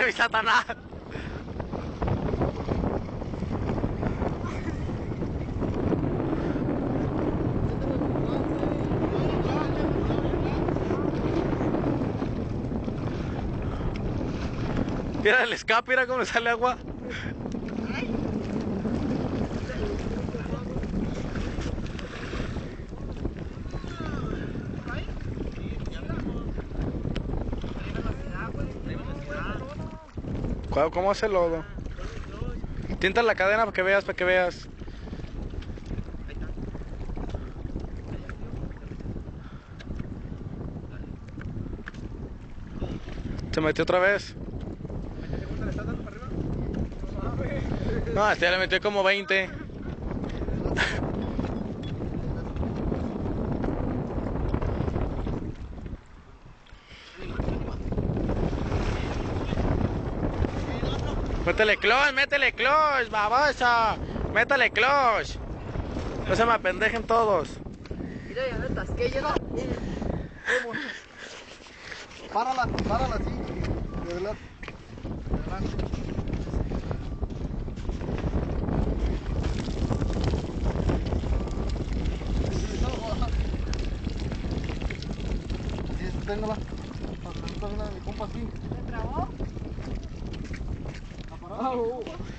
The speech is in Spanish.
mi Satanás! Mira el escape, mira cómo le sale agua. ¿Cómo hace el lodo? Tinta la cadena para que veas, para que veas. Se metió otra vez. No, este ya le metió como 20. Métele clutch, baboso. Métele clutch. No se me apendejen todos. Mira, ya me atasqué, llega. Párala así. De adelante. Así, sosténgala. Sosténgala, mi compa así. ¿Se trabó? ¿La paró?